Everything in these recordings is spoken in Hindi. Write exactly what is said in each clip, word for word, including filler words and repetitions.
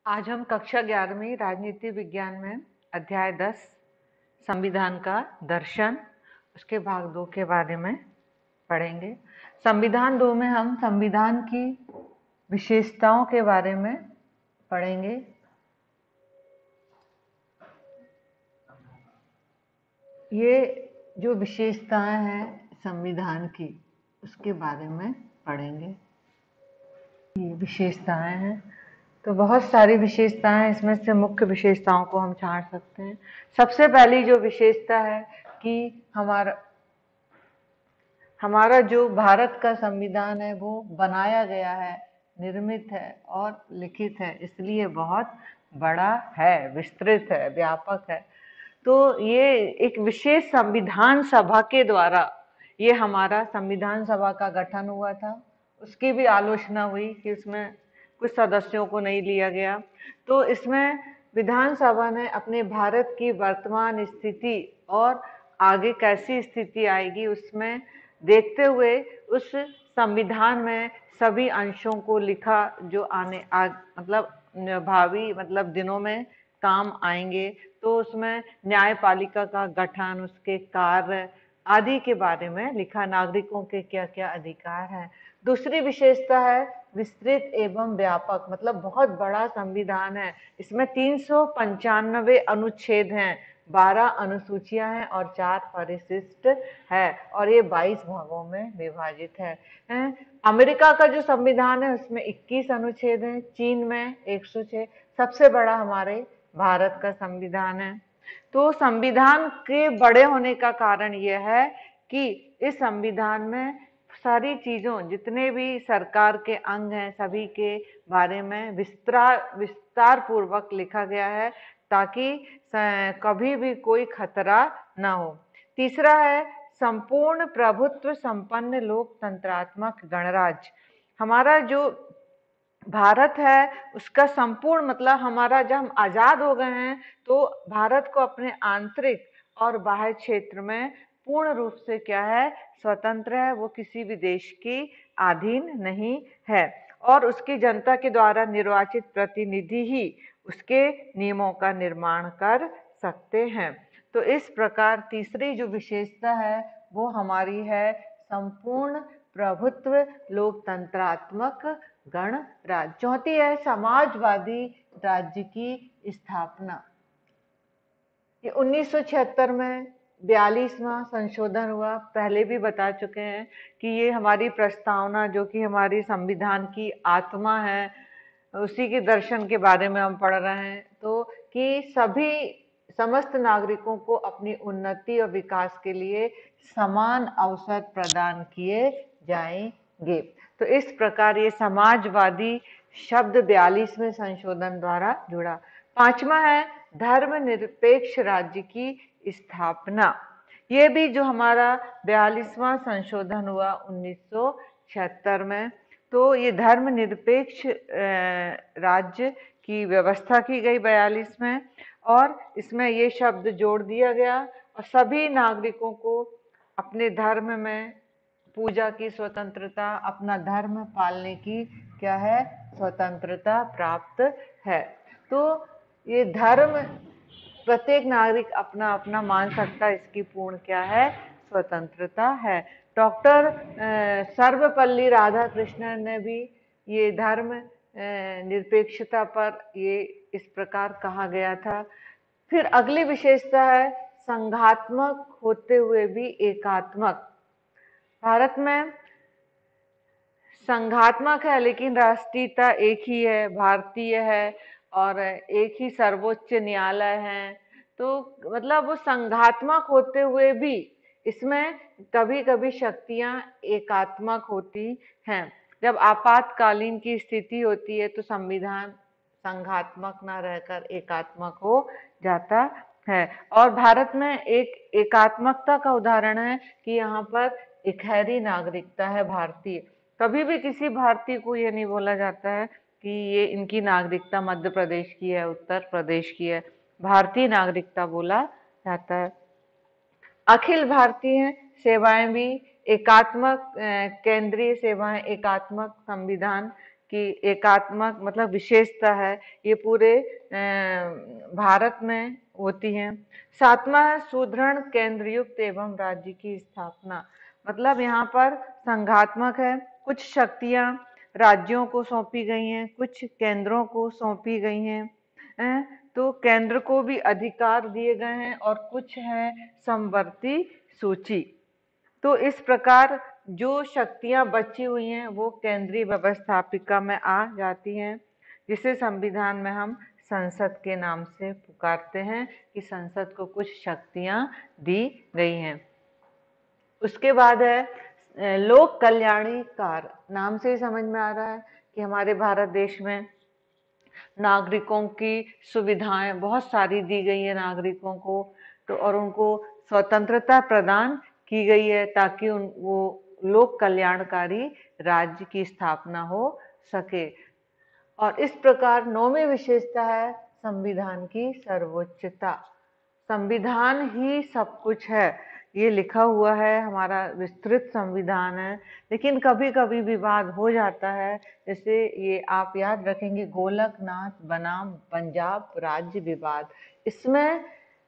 आज हम कक्षा ग्यारहवीं राजनीति विज्ञान में अध्याय दस संविधान का दर्शन उसके भाग दो के बारे में पढ़ेंगे। संविधान दो में हम संविधान की विशेषताओं के बारे में पढ़ेंगे। ये जो विशेषताएं हैं संविधान की उसके बारे में पढ़ेंगे। ये विशेषताएं हैं तो बहुत सारी विशेषताएं, इसमें से मुख्य विशेषताओं को हम छांट सकते हैं। सबसे पहली जो विशेषता है कि हमारा हमारा जो भारत का संविधान है वो बनाया गया है, निर्मित है और लिखित है, इसलिए बहुत बड़ा है, विस्तृत है, व्यापक है। तो ये एक विशेष संविधान सभा के द्वारा ये हमारा संविधान सभा का गठन हुआ था। उसकी भी आलोचना हुई कि उसमें कुछ सदस्यों को नहीं लिया गया। तो इसमें विधानसभा ने अपने भारत की वर्तमान स्थिति और आगे कैसी स्थिति आएगी उसमें देखते हुए उस संविधान में सभी अंशों को लिखा जो आने आ, मतलब भावी मतलब दिनों में काम आएंगे। तो उसमें न्यायपालिका का गठन, उसके कार्य आदि के बारे में लिखा, नागरिकों के क्या क्या अधिकार हैं। दूसरी विशेषता है विस्तृत एवं व्यापक, मतलब बहुत बड़ा संविधान है। इसमें तीन सौ पंचानवे अनुच्छेद हैं, बारह अनुसूचियां हैं और चार परिशिष्ट है और ये बाईस भागों में विभाजित है। अमेरिका का जो संविधान है उसमें इक्कीस अनुच्छेद हैं, चीन में एक सौ छह, सबसे बड़ा हमारे भारत का संविधान है। तो संविधान के बड़े होने का कारण यह है कि इस संविधान में सारी चीजों, जितने भी सरकार के अंग हैं, सभी के बारे में विस्तार विस्तार पूर्वक लिखा गया है ताकि कभी भी कोई खतरा ना हो। तीसरा है संपूर्ण प्रभुत्व संपन्न लोकतंत्रात्मक गणराज्य। हमारा जो भारत है उसका संपूर्ण मतलब हमारा जब हम आजाद हो गए हैं तो भारत को अपने आंतरिक और बाह्य क्षेत्र में पूर्ण रूप से क्या है, स्वतंत्र है। वो किसी भी देश की अधीन नहीं है और उसकी जनता के द्वारा निर्वाचित प्रतिनिधि ही उसके नियमों का निर्माण कर सकते हैं। तो इस प्रकार तीसरी जो विशेषता है वो हमारी है संपूर्ण प्रभुत्व लोकतंत्रात्मक गणराज्य। चौथी है समाजवादी राज्य की स्थापना। ये उन्नीस सौ छिहत्तर में बयालीसवां संशोधन हुआ। पहले भी बता चुके हैं कि ये हमारी प्रस्तावना, जो कि हमारी संविधान की आत्मा है, उसी के दर्शन के बारे में हम पढ़ रहे हैं। तो कि सभी समस्त नागरिकों को अपनी उन्नति और विकास के लिए समान अवसर प्रदान किए जाएंगे। तो इस प्रकार ये समाजवादी शब्द बयालीसवें संशोधन द्वारा जुड़ा। पांचवा है धर्मनिरपेक्ष राज्य की स्थापना। ये भी जो हमारा बयालीसवां संशोधन हुआ उन्नीस सौ छिहत्तर में, तो ये धर्मनिरपेक्ष राज्य की व्यवस्था की गई बयालीस में और इसमें ये शब्द जोड़ दिया गया और सभी नागरिकों को अपने धर्म में पूजा की स्वतंत्रता, अपना धर्म पालने की क्या है, स्वतंत्रता प्राप्त है। तो ये धर्म प्रत्येक नागरिक अपना अपना मान सकता है, इसकी पूर्ण क्या है, स्वतंत्रता है। डॉक्टर सर्वपल्ली राधाकृष्णन ने भी ये धर्म निरपेक्षता पर ये इस प्रकार कहा गया था। फिर अगली विशेषता है संघात्मक होते हुए भी एकात्मक। भारत में संघात्मक है लेकिन राष्ट्रीयता एक ही है, भारतीय है और एक ही सर्वोच्च न्यायालय है। तो मतलब वो संघात्मक होते हुए भी इसमें कभी कभी शक्तियां एकात्मक होती हैं। जब आपातकालीन की स्थिति होती है तो संविधान संघात्मक ना रहकर एकात्मक हो जाता है। और भारत में एक एकात्मकता का उदाहरण है कि यहाँ पर इकहरी नागरिकता है, भारतीय। कभी भी किसी भारतीय को ये नहीं बोला जाता है कि ये इनकी नागरिकता मध्य प्रदेश की है, उत्तर प्रदेश की है, भारतीय नागरिकता बोला जाता है। अखिल भारतीय सेवाएं भी एकात्मक, केंद्रीय सेवाएं एकात्मक संविधान कि एकात्मक मतलब विशेषता है, ये पूरे भारत में होती है। सातवां है सुदृढ़ केंद्रयुक्त एवं राज्य की स्थापना, मतलब यहाँ पर संघात्मक है, कुछ शक्तियां राज्यों को सौंपी गई हैं, कुछ केंद्रों को सौंपी गई हैं, तो केंद्र को भी अधिकार दिए गए हैं और कुछ है समवर्ती सूची। तो इस प्रकार जो शक्तियां बची हुई हैं वो केंद्रीय व्यवस्थापिका में आ जाती हैं, जिसे संविधान में हम संसद के नाम से पुकारते हैं कि संसद को कुछ शक्तियां दी गई हैं। उसके बाद है लोक कल्याणी कार्य, नाम से ही समझ में आ रहा है कि हमारे भारत देश में नागरिकों की सुविधाएं बहुत सारी दी गई है नागरिकों को, तो और उनको स्वतंत्रता प्रदान की गई है ताकि उन वो लोक कल्याणकारी राज्य की स्थापना हो सके। और इस प्रकार नौवीं विशेषता है संविधान की सर्वोच्चता। संविधान ही सब कुछ है, ये लिखा हुआ है, हमारा विस्तृत संविधान है, लेकिन कभी कभी विवाद हो जाता है। जैसे ये आप याद रखेंगे गोलकनाथ बनाम पंजाब राज्य विवाद, इसमें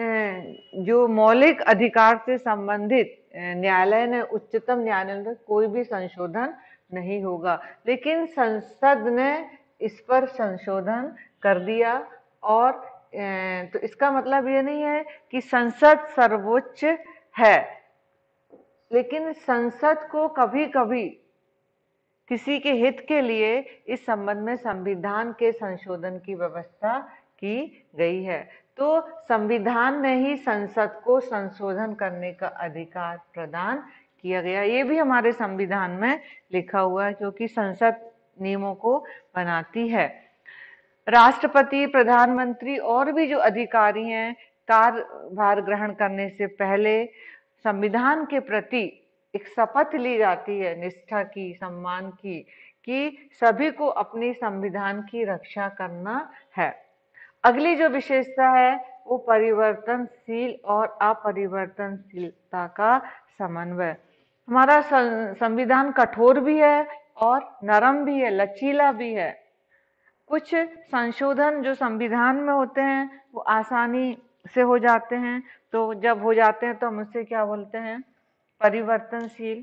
जो मौलिक अधिकार से संबंधित न्यायालय ने उच्चतम न्यायालय ने कोई भी संशोधन नहीं होगा, लेकिन संसद ने इस पर संशोधन कर दिया। और तो इसका मतलब ये नहीं है कि संसद सर्वोच्च है, लेकिन संसद को कभी कभी किसी के हित के लिए इस संबंध में संविधान के संशोधन की व्यवस्था की गई है। तो संविधान ने ही संसद को संशोधन करने का अधिकार प्रदान किया गया, ये भी हमारे संविधान में लिखा हुआ है, क्योंकि संसद नियमों को बनाती है। राष्ट्रपति, प्रधानमंत्री और भी जो अधिकारी हैं, कार्यभार ग्रहण करने से पहले संविधान के प्रति एक शपथ ली जाती है निष्ठा की, सम्मान की, कि सभी को अपनी संविधान की रक्षा करना है। अगली जो विशेषता है वो परिवर्तनशील और अपरिवर्तनशीलता का समन्वय। हमारा संविधान कठोर भी है और नरम भी है, लचीला भी है। कुछ संशोधन जो संविधान में होते हैं वो आसानी से हो जाते हैं, तो जब हो जाते हैं तो हम उससे क्या बोलते हैं, परिवर्तनशील।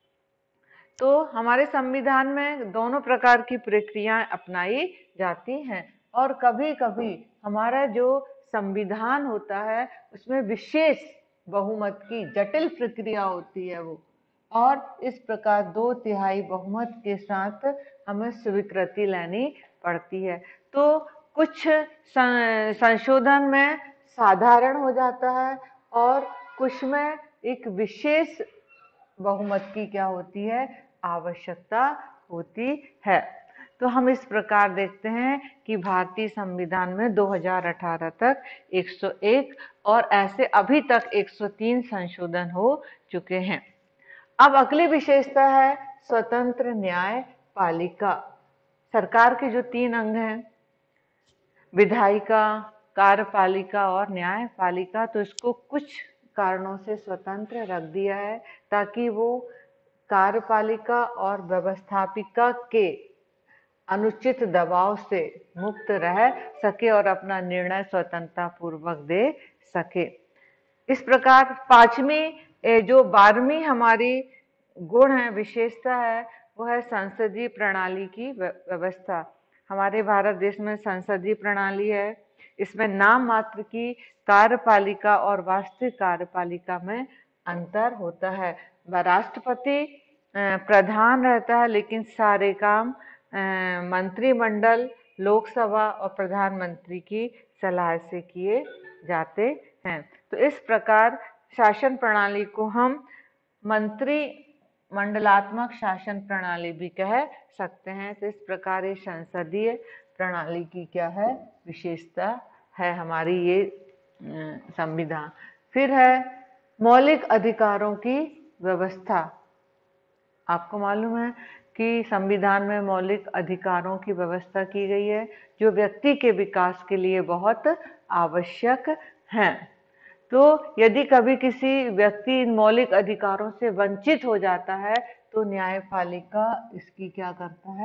तो हमारे संविधान में दोनों प्रकार की प्रक्रियाएं अपनाई जाती हैं, और कभी कभी हमारा जो संविधान होता है उसमें विशेष बहुमत की जटिल प्रक्रिया होती है वो, और इस प्रकार दो तिहाई बहुमत के साथ हमें स्वीकृति लेनी पड़ती है। तो कुछ संशोधन में साधारण हो जाता है और कुछ में एक विशेष बहुमत की क्या होती है, आवश्यकता होती है। तो हम इस प्रकार देखते हैं कि भारतीय संविधान में दो हज़ार अठारह तक एक सौ एक और ऐसे अभी तक एक सौ तीन संशोधन हो चुके हैं। अब अगली विशेषता है स्वतंत्र न्यायपालिका। सरकार के जो तीन अंग हैं, विधायिका, कार्यपालिका और न्यायपालिका, तो इसको कुछ कारणों से स्वतंत्र रख दिया है ताकि वो कार्यपालिका और व्यवस्थापिका के अनुचित दबाव से मुक्त रह सके और अपना निर्णय स्वतंत्रता पूर्वक दे सके। इस प्रकार पांचवी जो बारहवीं हमारी गुण है, विशेषता है, वो है संसदीय प्रणाली की व्यवस्था। हमारे भारत देश में संसदीय प्रणाली है, इसमें नाम मात्र की कार्यपालिका और वास्तविक कार्यपालिका में अंतर होता है। राष्ट्रपति प्रधान रहता है, लेकिन सारे काम मंत्रिमंडल, लोकसभा और प्रधानमंत्री की सलाह से किए जाते हैं। तो इस प्रकार शासन प्रणाली को हम मंत्री मंडलात्मक शासन प्रणाली भी कह सकते हैं। तो इस प्रकार ये संसदीय प्रणाली की क्या है, विशेषता है हमारी ये संविधान। फिर है मौलिक अधिकारों की व्यवस्था। आपको मालूम है कि संविधान में मौलिक अधिकारों की व्यवस्था की गई है जो व्यक्ति के विकास के लिए बहुत आवश्यक हैं। तो यदि कभी किसी व्यक्ति इन मौलिक अधिकारों से वंचित हो जाता है तो न्यायपालिका इसकी क्या करता है,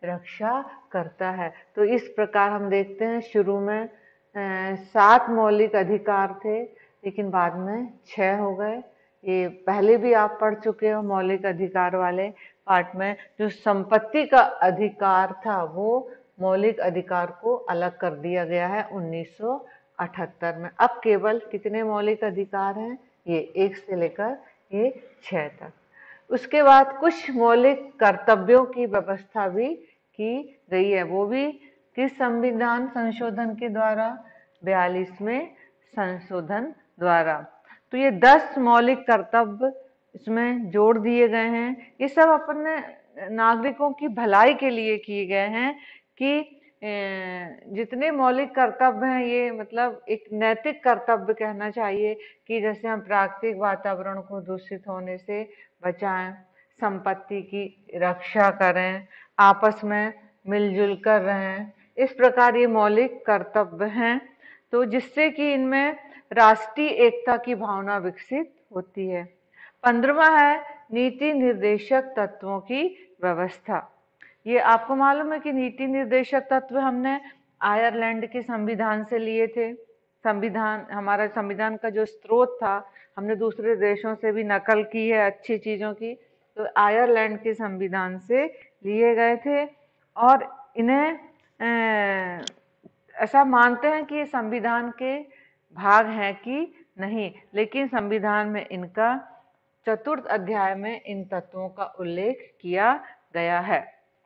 रक्षा करता है। तो इस प्रकार हम देखते हैं शुरू में अ, सात मौलिक अधिकार थे, लेकिन बाद में छह हो गए। ये पहले भी आप पढ़ चुके हो मौलिक अधिकार वाले पार्ट में। जो संपत्ति का अधिकार था वो मौलिक अधिकार को अलग कर दिया गया है उन्नीस सौ अठहत्तर में। अब केवल कितने मौलिक अधिकार हैं? ये एक से लेकर ये छह तक। उसके बाद कुछ मौलिक कर्तव्यों की व्यवस्था भी की गई है, वो भी किस संविधान संशोधन के द्वारा? बयालीसवें संशोधन द्वारा। तो ये दस मौलिक कर्तव्य इसमें जोड़ दिए गए हैं। ये सब अपने नागरिकों की भलाई के लिए किए गए हैं कि जितने मौलिक कर्तव्य हैं ये मतलब एक नैतिक कर्तव्य कहना चाहिए कि जैसे हम प्राकृतिक वातावरण को दूषित होने से बचाएं, संपत्ति की रक्षा करें, आपस में मिलजुल कर रहें, इस प्रकार ये मौलिक कर्तव्य हैं। तो जिससे कि इनमें राष्ट्रीय एकता की भावना विकसित होती है। पंद्रहवां है नीति निर्देशक तत्वों की व्यवस्था। ये आपको मालूम है कि नीति निर्देशक तत्व हमने आयरलैंड के संविधान से लिए थे। संविधान, हमारा संविधान का जो स्रोत था, हमने दूसरे देशों से भी नकल की है अच्छी चीजों की। तो आयरलैंड के संविधान से लिए गए थे और इन्हें ऐसा मानते हैं कि ये संविधान के भाग हैं कि नहीं, लेकिन संविधान में इनका चतुर्थ अध्याय में इन तत्वों का उल्लेख किया गया है।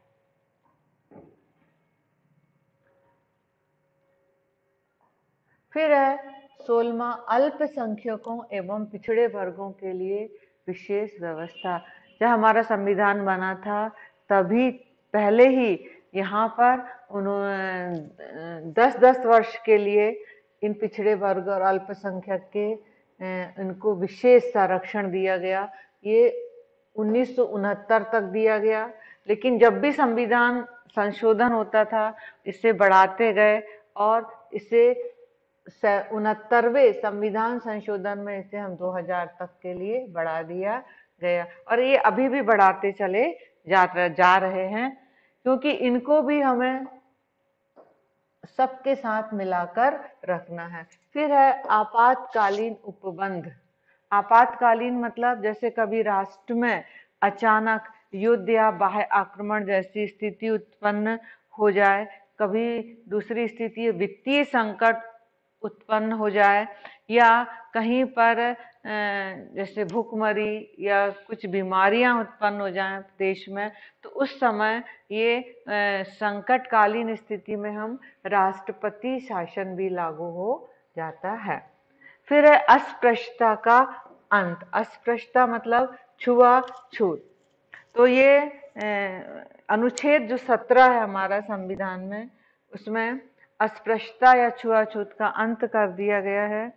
फिर है सोलहवां अल्पसंख्यकों एवं पिछड़े वर्गों के लिए विशेष व्यवस्था। जब हमारा संविधान बना था तभी पहले ही यहाँ पर उन्होंने दस दस वर्ष के लिए इन पिछड़े वर्ग और अल्पसंख्यक के इनको विशेष संरक्षण दिया गया। ये उन्नीस सौ उनहत्तर तक दिया गया, लेकिन जब भी संविधान संशोधन होता था इसे बढ़ाते गए और इसे उनहत्तरवें संविधान संशोधन में इसे हम दो हज़ार तक के लिए बढ़ा दिया गया और ये अभी भी बढ़ाते चले जा, जा रहे हैं, क्योंकि इनको भी हमें सबके साथ मिलाकर रखना है। फिर है आपातकालीन उपबंध। आपातकालीन मतलब जैसे कभी राष्ट्र में अचानक युद्ध या बाह्य आक्रमण जैसी स्थिति उत्पन्न हो जाए, कभी दूसरी स्थिति वित्तीय संकट उत्पन्न हो जाए या कहीं पर जैसे भूखमरी या कुछ बीमारियां उत्पन्न हो जाएं देश में, तो उस समय ये संकटकालीन स्थिति में हम राष्ट्रपति शासन भी लागू हो जाता है। फिर है अस्पृश्यता का अंत। अस्पृश्यता मतलब छुआछूत। तो ये अनुच्छेद जो सत्रह है हमारा संविधान में, उसमें अस्पृश्यता या छुआछूत का अंत कर दिया गया है।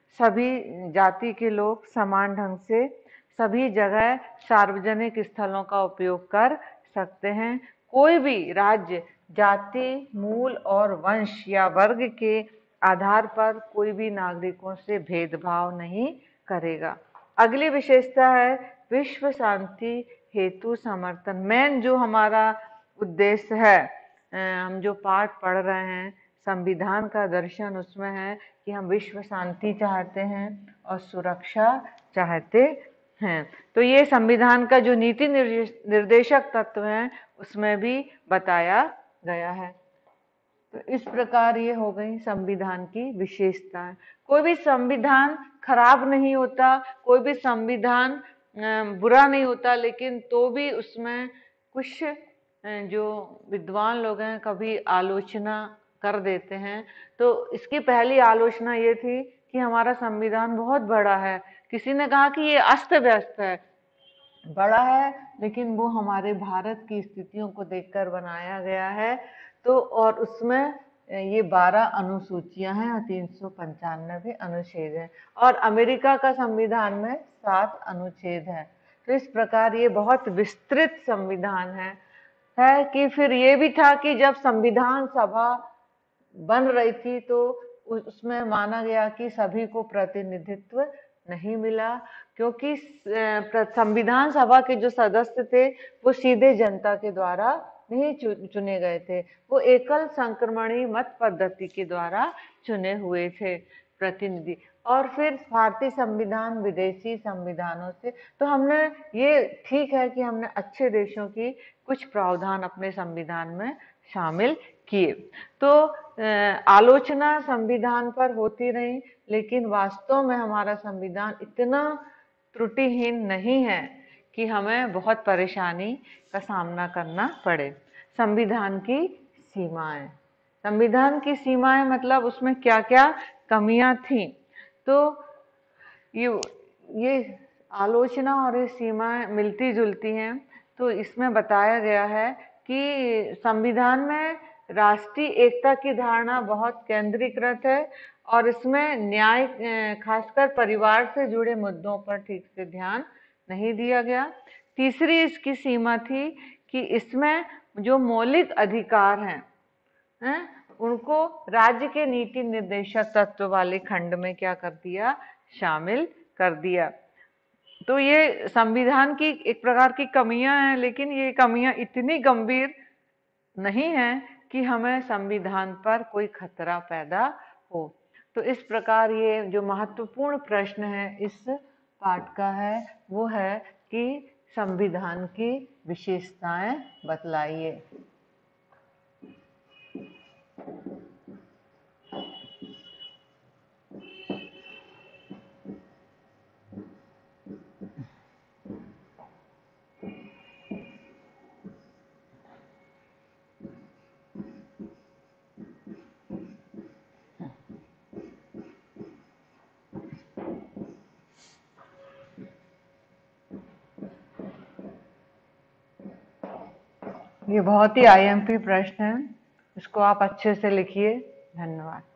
सभी जाति के लोग समान ढंग से सभी जगह सार्वजनिक स्थलों का उपयोग कर सकते हैं। कोई भी राज्य जाति, मूल और वंश या वर्ग के आधार पर कोई भी नागरिकों से भेदभाव नहीं करेगा। अगली विशेषता है विश्व शांति हेतु समर्थन। मेन जो हमारा उद्देश्य है, हम जो पाठ पढ़ रहे हैं संविधान का दर्शन, उसमें है कि हम विश्व शांति चाहते हैं और सुरक्षा चाहते हैं। तो ये संविधान का जो नीति निर्देशक तत्व हैं उसमें भी बताया गया है। तो इस प्रकार ये हो गई संविधान की विशेषताएं। कोई भी संविधान खराब नहीं होता, कोई भी संविधान बुरा नहीं होता, लेकिन तो भी उसमें कुछ जो विद्वान लोग हैं कभी आलोचना कर देते हैं। तो इसकी पहली आलोचना ये थी कि हमारा संविधान बहुत बड़ा है। किसी ने कहा कि ये अस्त व्यस्त है। बड़ा है लेकिन वो हमारे भारत की स्थितियों को देखकर बनाया गया है। तो और उसमें ये बारह अनुसूचियां हैं और तीन सौ पंचानवे अनुच्छेद हैं और अमेरिका का संविधान में सात अनुच्छेद हैं। तो इस प्रकार ये बहुत विस्तृत संविधान है है कि फिर ये भी था कि जब संविधान सभा बन रही थी तो उसमें माना गया कि सभी को प्रतिनिधित्व नहीं मिला, क्योंकि संविधान सभा के जो सदस्य थे वो सीधे जनता के द्वारा नहीं चुने गए थे, वो एकल संक्रमणी मत पद्धति के द्वारा चुने हुए थे प्रतिनिधि। और फिर भारतीय संविधान विदेशी संविधानों से, तो हमने ये ठीक है कि हमने अच्छे देशों की कुछ प्रावधान अपने संविधान में शामिल किए। तो आलोचना संविधान पर होती रही, लेकिन वास्तव में हमारा संविधान इतना त्रुटिहीन नहीं है कि हमें बहुत परेशानी का सामना करना पड़े। संविधान की सीमाएं, संविधान की सीमाएं मतलब उसमें क्या क्या कमियां थी। तो ये ये आलोचना और ये सीमाएं मिलती जुलती हैं। तो इसमें बताया गया है कि संविधान में राष्ट्रीय एकता की धारणा बहुत केंद्रीकृत है और इसमें न्याय, खासकर परिवार से जुड़े मुद्दों पर ठीक से ध्यान नहीं दिया गया। तीसरी इसकी सीमा थी कि इसमें जो मौलिक अधिकार हैं, हैं उनको राज्य के नीति निर्देशक तत्व वाले खंड में क्या कर दिया, शामिल कर दिया। तो ये संविधान की एक प्रकार की कमियां हैं, लेकिन ये कमियां इतनी गंभीर नहीं है कि हमें संविधान पर कोई खतरा पैदा हो। तो इस प्रकार ये जो महत्वपूर्ण प्रश्न है इस पाठ का है, वो है कि संविधान की विशेषताएं बतलाइए। ये बहुत ही आई एम पी प्रश्न है, इसको आप अच्छे से लिखिए। धन्यवाद।